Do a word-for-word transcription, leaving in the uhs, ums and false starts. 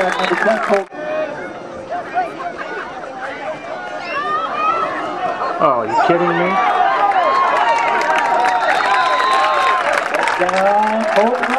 quarterback, number ten, Colt. Oh, are you kidding me? Down, Colt.